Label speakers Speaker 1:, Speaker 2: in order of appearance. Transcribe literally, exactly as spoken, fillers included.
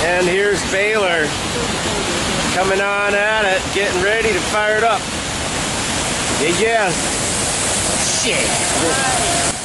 Speaker 1: And here's Baylor coming on at it, getting ready to fire it up. Yeah, yeah. Shit.